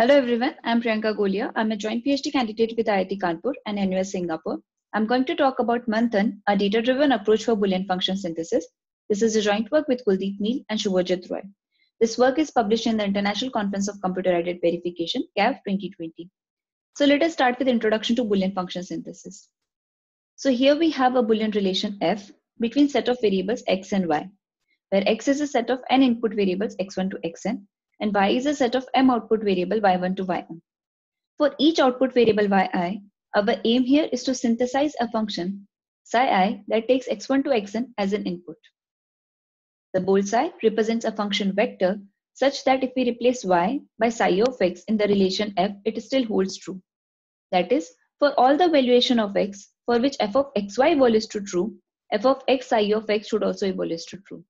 Hello everyone, I'm Priyanka Golia. I'm a joint PhD candidate with IIT Kanpur and NUS Singapore. I'm going to talk about Manthan, a data-driven approach for Boolean function synthesis. This is a joint work with Kuldeep Neel and Shubhajit Roy. This work is published in the International Conference of Computer-Aided Verification, CAV 2020. So let us start with Introduction to Boolean function synthesis. So here we have a Boolean relation f between set of variables x and y, where x is a set of n input variables x1 to xn, and y is a set of m output variable y1 to yn. For each output variable yi, our aim here is to synthesize a function psi I that takes x1 to xn as an input. The bold psi represents a function vector such that if we replace y by psi of x in the relation f, it still holds true. That is, for all the valuation of x for which f of xy evolves to true, f of x psi of x should also evolve to true.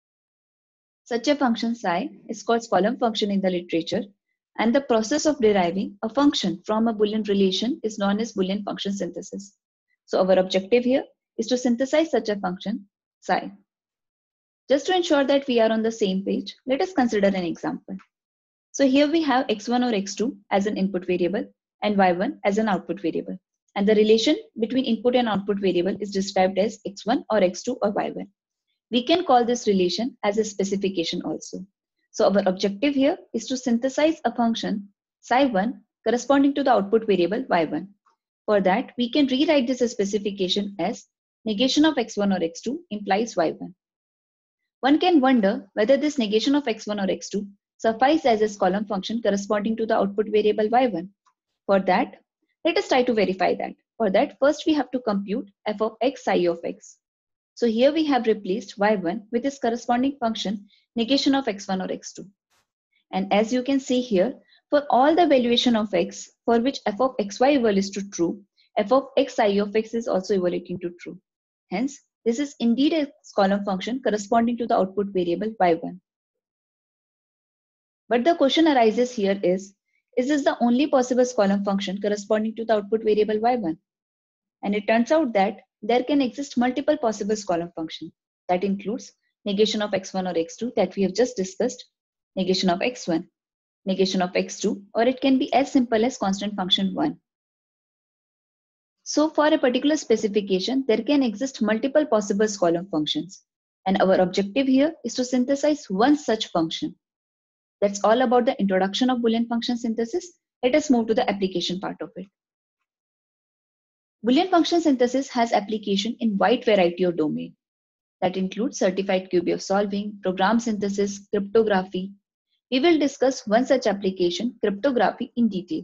Such a function psi is called column function in the literature, and the process of deriving a function from a Boolean relation is known as Boolean function synthesis. So our objective here is to synthesize such a function psi. Just to ensure that we are on the same page, let us consider an example. So here we have x1 or x2 as an input variable and y1 as an output variable. And the relation between input and output variable is described as x1 or x2 or y1. We can call this relation as a specification also. So our objective here is to synthesize a function psi1 corresponding to the output variable y1. For that, we can rewrite this specification as negation of x1 or x2 implies y1. One can wonder whether this negation of x1 or x2 suffices as a column function corresponding to the output variable y1. For that, let us try to verify that. For that, first we have to compute f of x psi of x. So here we have replaced y1 with its corresponding function negation of x1 or x2. And as you can see here, for all the valuation of x for which f of xy evolves to true, f of x psi of x is also evolving to true. Hence, this is indeed a column function corresponding to the output variable y1. But the question arises here is this the only possible column function corresponding to the output variable y1? And it turns out that there can exist multiple possible column functions. That includes negation of x1 or x2 that we have just discussed, negation of x1, negation of x2, or it can be as simple as constant function 1. So for a particular specification, there can exist multiple possible column functions. And our objective here is to synthesize one such function. That's all about the introduction of Boolean function synthesis. Let us move to the application part of it. Boolean function synthesis has application in wide variety of domains. That includes certified QBF solving, program synthesis, cryptography. We will discuss one such application, cryptography, in detail.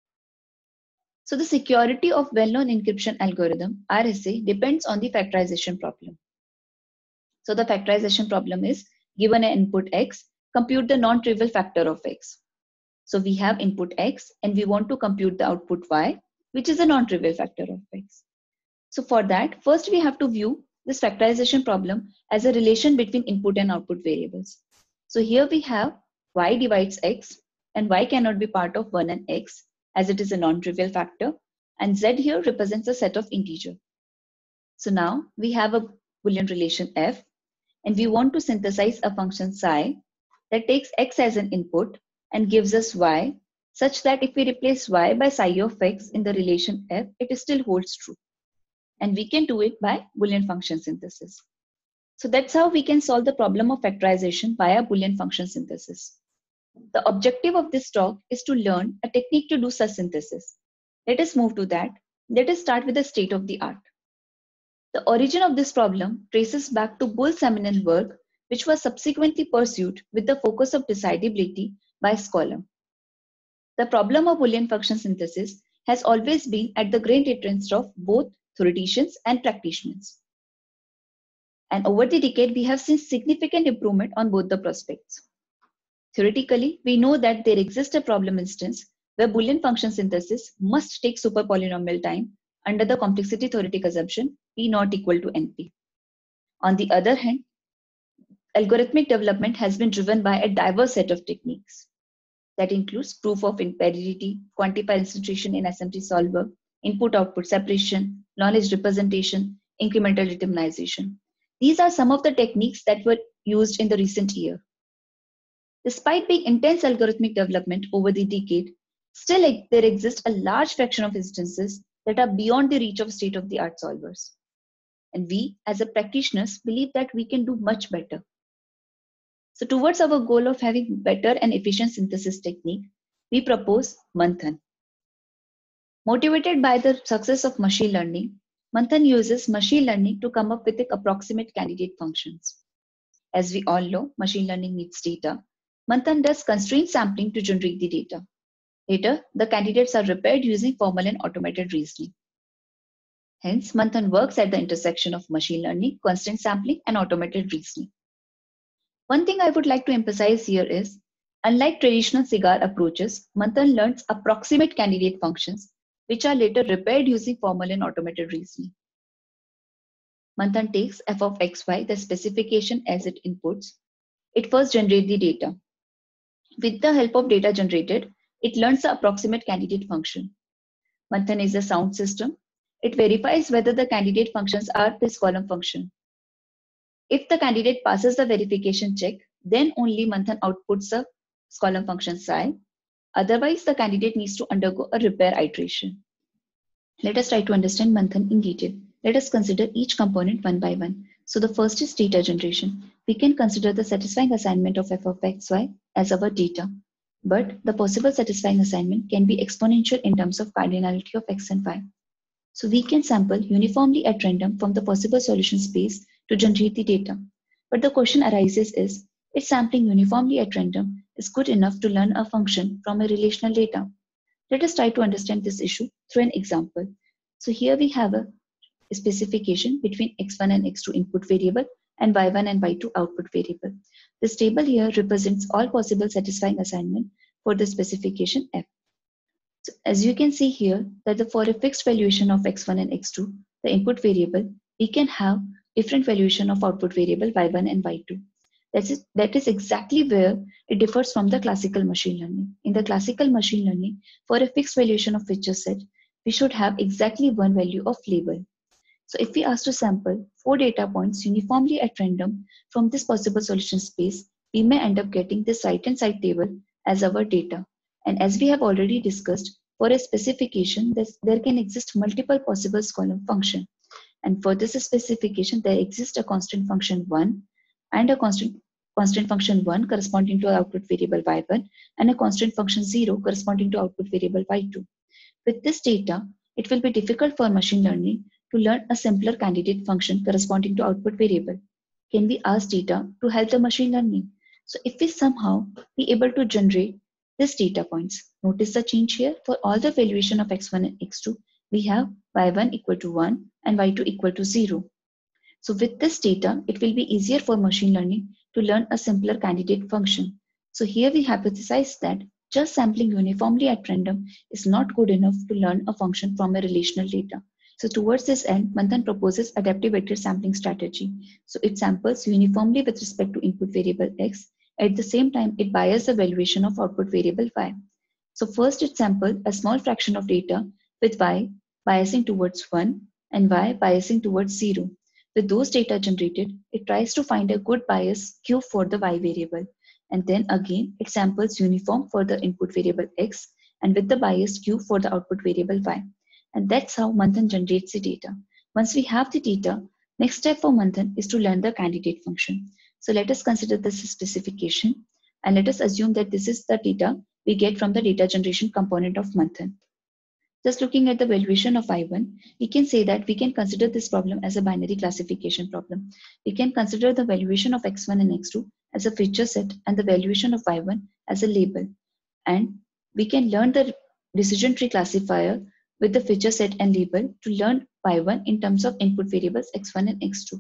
So the security of well-known encryption algorithm, RSA, depends on the factorization problem. So the factorization problem is, given an input x, compute the non-trivial factor of x. So we have input x and we want to compute the output y, which is a non-trivial factor of x. So for that, first we have to view this factorization problem as a relation between input and output variables. So here we have y divides x, and y cannot be part of 1 and x as it is a non-trivial factor, and z here represents a set of integer. So now we have a Boolean relation f, and we want to synthesize a function psi that takes x as an input and gives us y, such that if we replace y by psi of x in the relation f, it still holds true. And we can do it by Boolean function synthesis. So that's how we can solve the problem of factorization via Boolean function synthesis. The objective of this talk is to learn a technique to do such synthesis. Let us move to that. Let us start with the state of the art. The origin of this problem traces back to Boole's seminal work, which was subsequently pursued with the focus of decidability by Scholar. The problem of Boolean function synthesis has always been at the great interest of both theoreticians and practitioners. And over the decade, we have seen significant improvement on both the prospects. Theoretically, we know that there exists a problem instance where Boolean function synthesis must take super polynomial time under the complexity theoretic assumption P not equal to NP. On the other hand, algorithmic development has been driven by a diverse set of techniques. That includes proof of imparidity, quantifier institution in SMT solver, input-output separation, knowledge representation, incremental determinization. These are some of the techniques that were used in the recent year. Despite being intense algorithmic development over the decade, still there exists a large fraction of instances that are beyond the reach of state-of-the-art solvers. And we, as a practitioners, believe that we can do much better. So towards our goal of having better and efficient synthesis technique, we propose Manthan. Motivated by the success of machine learning, Manthan uses machine learning to come up with the approximate candidate functions. As we all know, machine learning needs data. Manthan does constraint sampling to generate the data. Later, the candidates are repaired using formal and automated reasoning. Hence, Manthan works at the intersection of machine learning, constraint sampling, and automated reasoning. One thing I would like to emphasize here is, unlike traditional cigar approaches, Manthan learns approximate candidate functions, which are later repaired using formal and automated reasoning. Manthan takes f of xy, the specification as it inputs. It first generates the data. With the help of data generated, it learns the approximate candidate function. Manthan is a sound system. It verifies whether the candidate functions are this column function. If the candidate passes the verification check, then only Manthan outputs the column function psi. Otherwise, the candidate needs to undergo a repair iteration. Let us try to understand Manthan in detail. Let us consider each component one by one. So the first is data generation. We can consider the satisfying assignment of f of xy as our data. But the possible satisfying assignment can be exponential in terms of cardinality of x and y. So we can sample uniformly at random from the possible solution space to generate the data. But the question arises is, if sampling uniformly at random is good enough to learn a function from a relational data? Let us try to understand this issue through an example. So here we have a specification between x1 and x2 input variable and y1 and y2 output variable. This table here represents all possible satisfying assignment for the specification f. So as you can see here that for a fixed valuation of x1 and x2, the input variable, we can have different valuation of output variable y1 and y2. That is exactly where it differs from the classical machine learning. In the classical machine learning, for a fixed valuation of feature set, we should have exactly one value of label. So if we ask to sample 4 data points uniformly at random from this possible solution space, we may end up getting this right-hand side table as our data. And as we have already discussed, for a specification, there can exist multiple possible column function. And for this specification, there exists a constant function 1 and a constant function 1 corresponding to output variable y1 and a constant function 0 corresponding to output variable y2. With this data, it will be difficult for machine learning to learn a simpler candidate function corresponding to output variable. Can we ask data to help the machine learning? So if we somehow be able to generate this data points, notice the change here. For all the valuation of x1 and x2, we have y1 equal to 1 and y2 equal to 0. So with this data, it will be easier for machine learning to learn a simpler candidate function. So here we hypothesize that just sampling uniformly at random is not good enough to learn a function from a relational data. So towards this end, Manthan proposes adaptive weighted sampling strategy. So it samples uniformly with respect to input variable x. At the same time, it biases the valuation of output variable y. So first it samples a small fraction of data with y biasing towards 1 and y biasing towards 0. With those data generated, it tries to find a good bias Q for the y variable. And then again, it samples uniform for the input variable x and with the bias Q for the output variable y. And that's how Manthan generates the data. Once we have the data, next step for Manthan is to learn the candidate function. So let us consider this specification and let us assume that this is the data we get from the data generation component of Manthan. Just looking at the valuation of y1, we can say that we can consider this problem as a binary classification problem. We can consider the valuation of x1 and x2 as a feature set and the valuation of y1 as a label. And we can learn the decision tree classifier with the feature set and label to learn y1 in terms of input variables x1 and x2.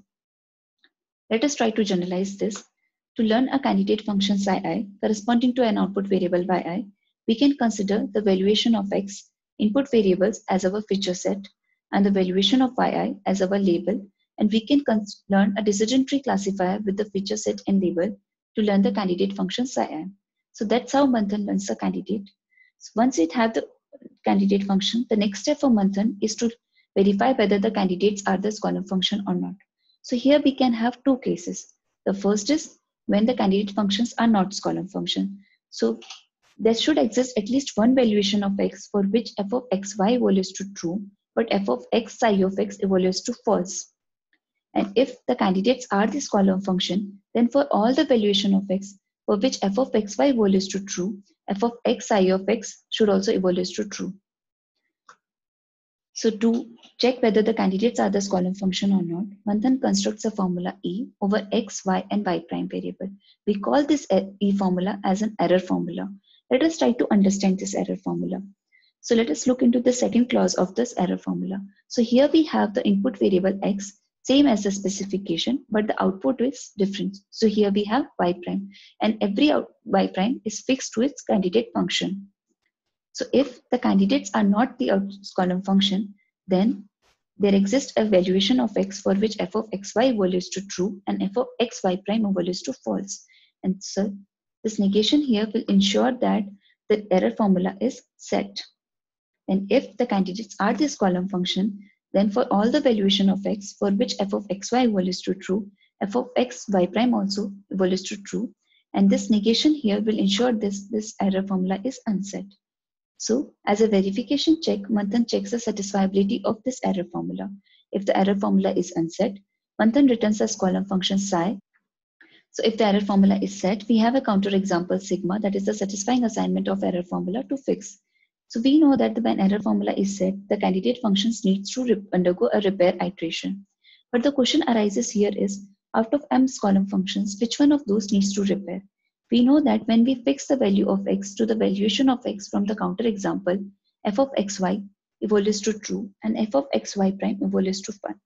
Let us try to generalize this. To learn a candidate function psi corresponding to an output variable yi, we can consider the valuation of x input variables as our feature set and the valuation of yi as our label, and we can learn a decision tree classifier with the feature set and label to learn the candidate function psi. So that's how Manthan learns a candidate. So once it have the candidate function, the next step for Manthan is to verify whether the candidates are this column function or not. So here we can have two cases. The first is when the candidate functions are not column function. So there should exist at least one valuation of x for which f of xy evaluates to true, but f of x psi of x evaluates to false. And if the candidates are this column function, then for all the valuation of x for which f of xy evaluates to true, f of x psi of x should also evaluate to true. So to check whether the candidates are this column function or not, Manthan constructs a formula E over x, y, and y prime variable. We call this E formula as an error formula. Let us try to understand this error formula. So let us look into the second clause of this error formula. So here we have the input variable x, same as the specification, but the output is different. So here we have y prime, and every y prime is fixed to its candidate function. So if the candidates are not the column function, then there exists a valuation of x for which f of xy evaluates to true and f of xy prime evaluates to false. And so this negation here will ensure that the error formula is set. And if the candidates are this column function, then for all the valuation of x for which f of xy evaluates to true, f of xy prime also evaluates to true. And this negation here will ensure this error formula is unset. So as a verification check, Manthan checks the satisfiability of this error formula. If the error formula is unset, Manthan returns as column function psi. So if the error formula is set, we have a counterexample sigma, that is the satisfying assignment of error formula to fix. So we know that when error formula is set, the candidate functions needs to undergo a repair iteration. But the question arises here is, out of m's column functions, which one of those needs to repair? We know that when we fix the value of x to the valuation of x from the counter example, f of xy evaluates to true and f of xy prime evaluates to 1.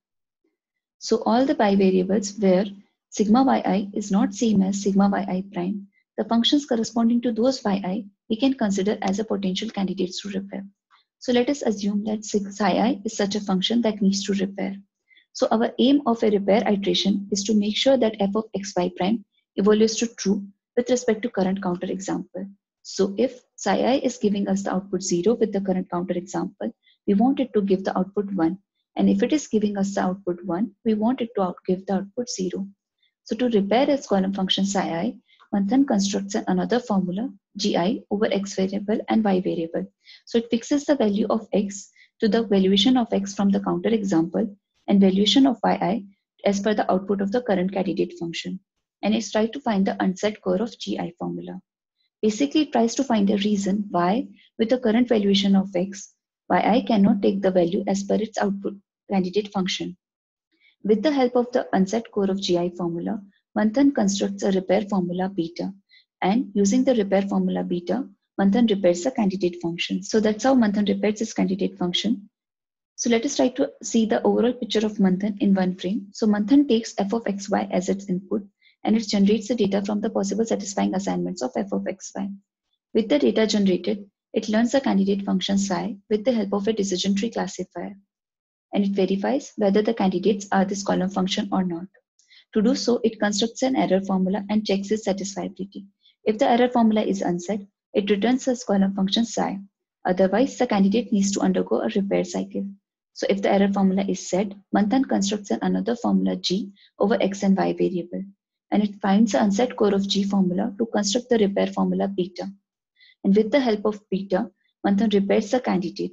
So all the bivariables where sigma yi is not same as sigma yi prime, the functions corresponding to those yi we can consider as a potential candidates to repair. So let us assume that psi I is such a function that needs to repair. So our aim of a repair iteration is to make sure that f of xy prime evaluates to true with respect to current counter example. So if psi I is giving us the output 0 with the current counter example, we want it to give the output 1. And if it is giving us the output 1, we want it to give the output 0. So to repair its column function psi I, Manthan constructs another formula, gi over x variable and y variable. So it fixes the value of x to the valuation of x from the counter example and valuation of yi as per the output of the current candidate function. And it's trying to find the unset core of gi formula. Basically, it tries to find a reason why, with the current valuation of x, yi cannot take the value as per its output candidate function. With the help of the unset core of gi formula, Manthan constructs a repair formula beta. And using the repair formula beta, Manthan repairs the candidate function. So that's how Manthan repairs its candidate function. So let us try to see the overall picture of Manthan in one frame. So Manthan takes f of xy as its input and it generates the data from the possible satisfying assignments of f of xy. With the data generated, it learns the candidate function psi with the help of a decision tree classifier. And it verifies whether the candidates are this column function or not. To do so, it constructs an error formula and checks its satisfiability. If the error formula is unset, it returns as column function psi. Otherwise, the candidate needs to undergo a repair cycle. So if the error formula is set, Manthan constructs another formula g over x and y variable. And it finds the unset core of g formula to construct the repair formula beta. And with the help of beta, Manthan repairs the candidate.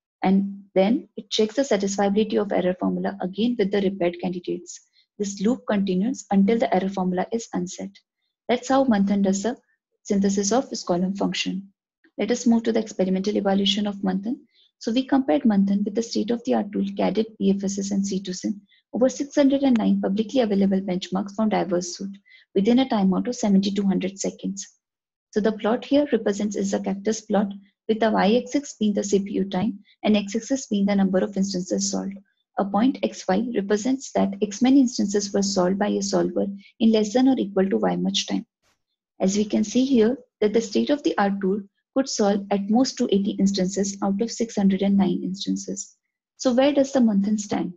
And then it checks the satisfiability of error formula again with the repaired candidates. This loop continues until the error formula is unset. That's how Manthan does the synthesis of this column function. Let us move to the experimental evaluation of Manthan. So we compared Manthan with the state-of-the-art tool CADIT, PFSS, and C2SIM over 609 publicly available benchmarks from diverse suite within a timeout of 7200 seconds. So the plot here represents is a cactus plot with the y-axis being the CPU time and x-axis being the number of instances solved. A point xy represents that x many instances were solved by a solver in less than or equal to y much time. As we can see here that the state-of-the-art tool could solve at most 280 instances out of 609 instances. So where does the Manthan stand?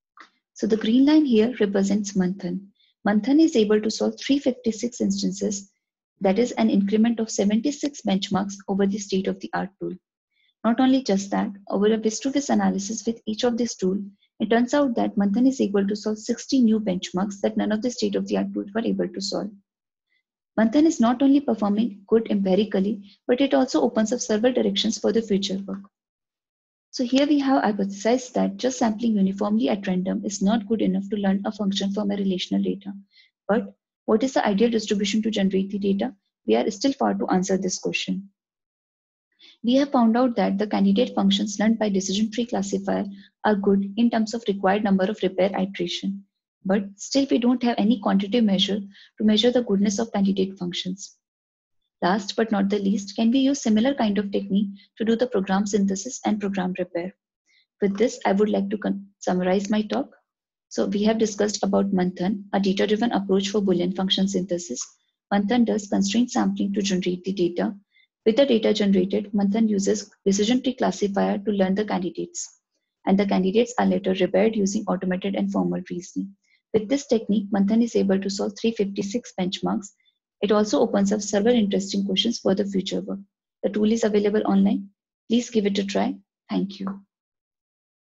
So the green line here represents Manthan. Manthan is able to solve 356 instances, that is an increment of 76 benchmarks over the state-of-the-art tool. Not only just that, over a vis-to-vis analysis with each of these tools, it turns out that Manthan is able to solve 60 new benchmarks that none of the state-of-the-art tools were able to solve. Manthan is not only performing good empirically, but it also opens up several directions for the future work. So here we have hypothesized that just sampling uniformly at random is not good enough to learn a function from a relational data. But what is the ideal distribution to generate the data? We are still far to answer this question. We have found out that the candidate functions learned by decision tree classifier are good in terms of required number of repair iteration. But still we don't have any quantitative measure to measure the goodness of candidate functions. Last but not the least, can we use similar kind of technique to do the program synthesis and program repair? With this, I would like to summarize my talk. So we have discussed about Manthan, a data-driven approach for Boolean function synthesis. Manthan does constraint sampling to generate the data. With the data generated, Manthan uses decision tree classifier to learn the candidates. And the candidates are later repaired using automated and formal reasoning. With this technique, Manthan is able to solve 356 benchmarks. It also opens up several interesting questions for the future work. The tool is available online. Please give it a try. Thank you.